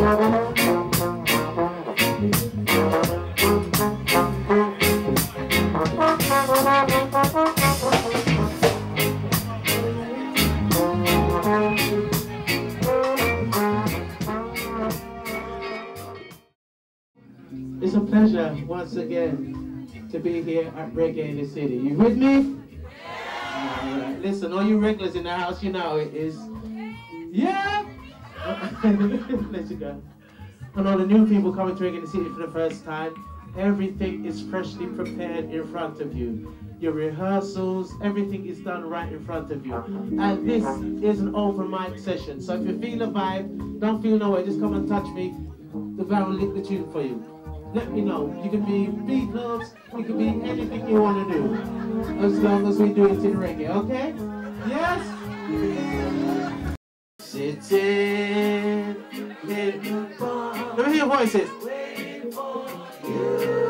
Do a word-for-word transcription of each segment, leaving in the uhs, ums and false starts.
It's a pleasure once again to be here at Reggae in the City. You with me? Yeah. All right. Listen, all you regulars in the house, you know it is. Yeah. Let you go. And all the new people coming to Reggae in the City for the first time, everything is freshly prepared in front of you. Your rehearsals, everything is done right in front of you. And this is an open mic session. So if you feel a vibe, don't feel no way, just come and touch me. The band will lick the tune for you. Let me know. You can be Beatles, you can be anything you want to do. As long as we do it in reggae, okay? Yes? Sitting in the bar. Let me hear your voices. Waiting for you.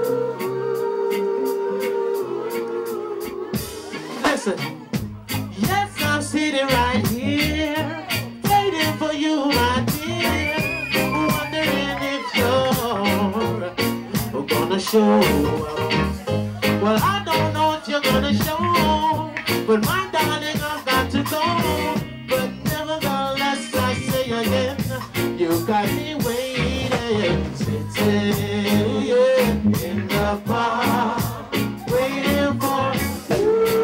Listen. Yes, I'm sitting right here, waiting for you, my dear. Wondering if you're gonna show up. Well, I don't know if you're gonna show, but my darling, I've got to go. But nevertheless, I say again, you got me waiting, sitting yeah, in the bar, waiting for you.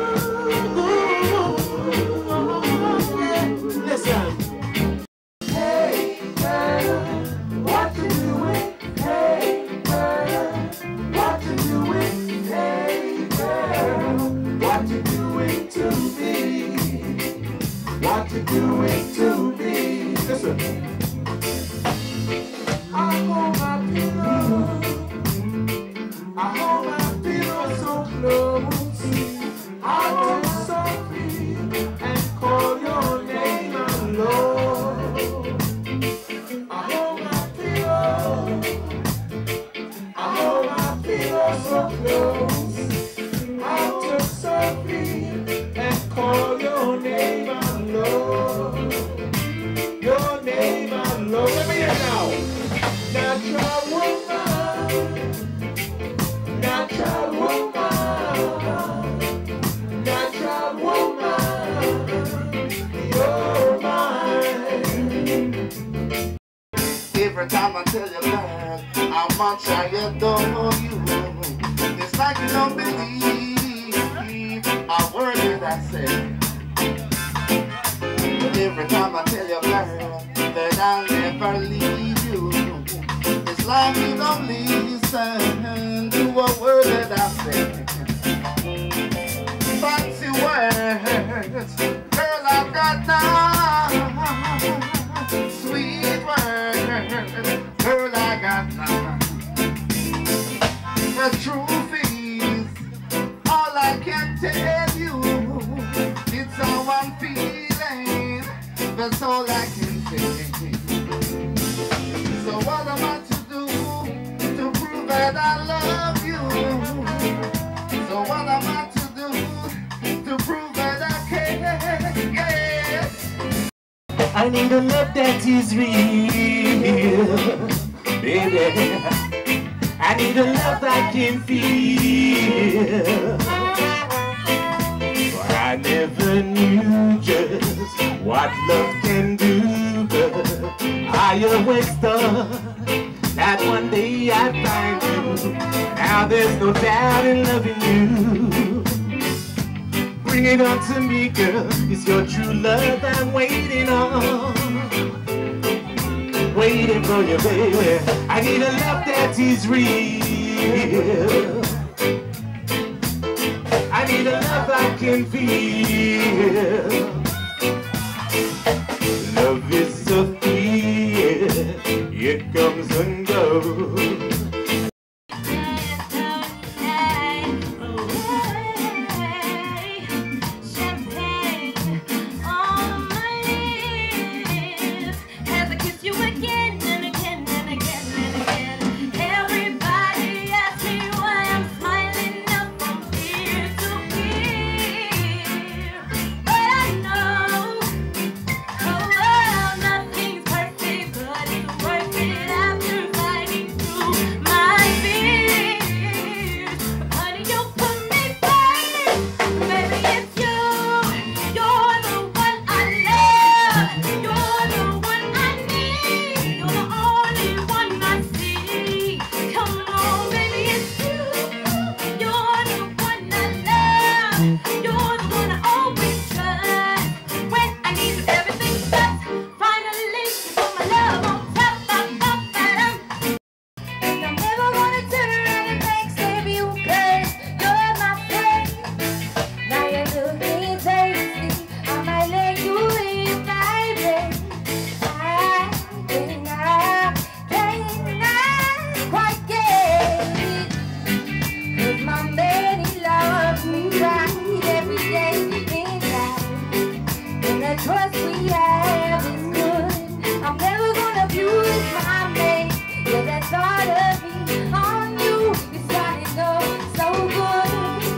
Yeah. Listen. Hey, girl, what you doing? Hey, girl, what you doing? Hey, girl, what you doing to me? What you doing to me? Listen. I hold my pillow. I hold my pillow so close. I will softly and call your name alone. I hold my pillow. I hold my pillow so close. I will softly and call your name alone. Your name alone. Let me hear it now. Natural woman, natural woman, natural woman, you're mine. Every time I tell you that, how much I adore you, it's like you don't believe a word that I say. But every time I tell you that, that I'll never leave you, it's like you don't listen to a word that I say. Fancy words, girl, I've got now. Sweet words, girl, I got now. The truth is, all I can tell you, it's how I'm feeling. That's all I can say. So what am I to do to prove that I love you? So what am I to do to prove that I care? Yes. I need a love that is real, baby. I need a love I can feel. For I never knew just what love can do. I always thought that one day I'd find you. Now there's no doubt in loving you. Bring it on to me, girl. It's your true love I'm waiting on. Waiting for you, baby. I need a love that is real. I need a love I can feel. Love is so thin, it comes and goes. Worth it. You're the one I always trust. When I need everything but finally you put my love on top, top, top, bottom. And I'm never gonna turn around and backstab you 'cause you're my friend. Now you're looking tasty. I might let you in my bed. I cannot, cannot quite get it. 'Cause my man, he loves me right every day and night. And the trust we have is good. I'm never gonna abuse my man. Yeah, that thought of me on you is starting up so good.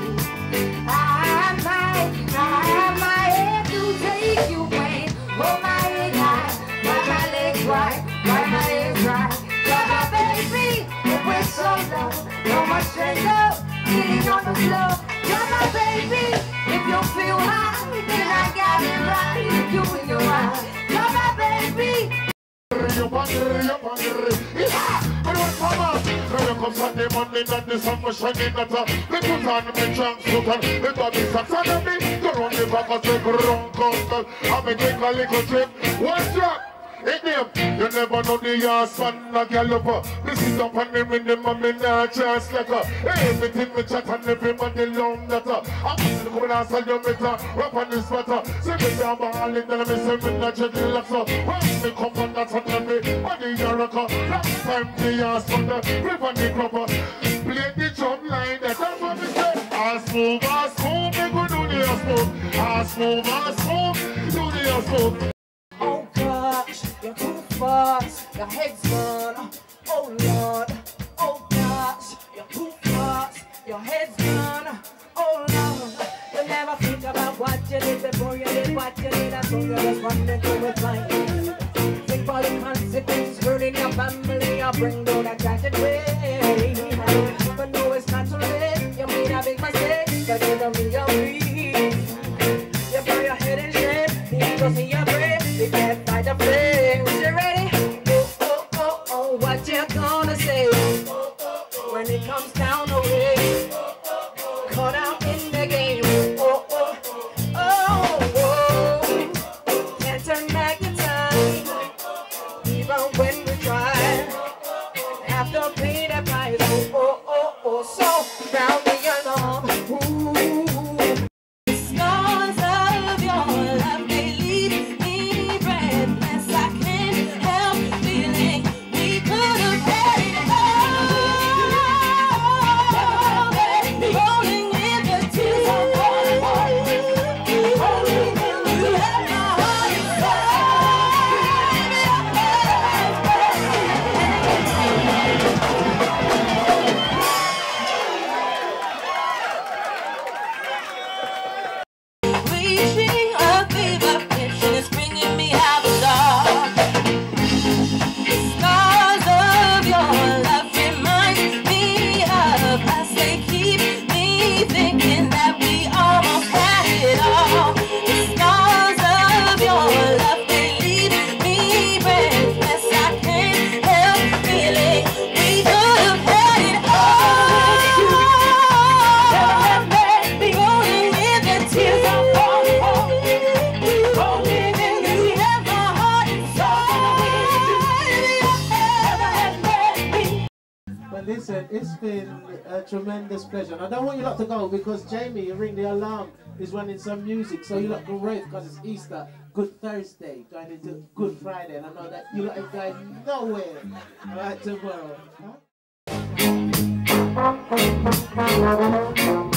I might, I might have to take you away. Hold my head high, wipe my legs right, wipe my legs right. Drop my baby, if we're so low, no more straight up, getting on the floor. Drop my baby, if you feel high, then I got it right. You in your eyes, drop my baby. You wonder, you wonder, yeah! I don't come up. When you come Sunday morning and the sun was shining at her, they put on me trunks, put on me body socks on me. Go round the back and take a run, come I may take a little trip. One drop. Hey, name, you never know the ass man a galloper. This is up on the rhythm and me not chance like her. Hey, everything me chat and everybody long that her. I'm just coming and sell you better, rap on this matter. Say me down behind and me say me not check the lobster. When me come on that and me, body a rocker. Last time the ass man the grip on the crupper. Play the drum line, that's what me say. Ass move, ass move, me go do the ass move. Ass move, ass move, do the ass move. Oh gosh, you're too fast, your head's gone. Oh Lord, oh gosh, you're too fast, your head's gone. Oh Lord, you never think about what you did before you did what you did. That's all you just run into it like. Think about the consequences, hurting your family, or bring down a tragic way. But no, it's not too late, you made a big mistake, but you don't be your feet. You burn your head in shame, the angels in your brain. You can't fight the flames. You ready? Oh, oh, oh, oh, what you gonna say when it comes down the way? Caught out in the game. Oh, oh, oh, oh. Can't turn back the time, even when we try. Have to pay the price. Oh, oh, oh, oh. So round me along. Ooh. The scars of your love, they leave me breathless. I can't help feeling we could have had it all. Rolling with the tears of water. You have my heart reaching a fever pitch and it's bringing me out of dark. The scars of your love remind me of us. They keep me thinking that we almost had it all. The scars of your love, they leave me breathless. I can't help feeling we could have had it all. Rolling with the tears of But listen, it's been a tremendous pleasure. And I don't want you lot to go because Jamie, you ring the alarm, is running some music. So you lot can rave because it's Easter, Good Thursday, going into Good Friday. And I know that you lot ain't going nowhere right tomorrow. Huh?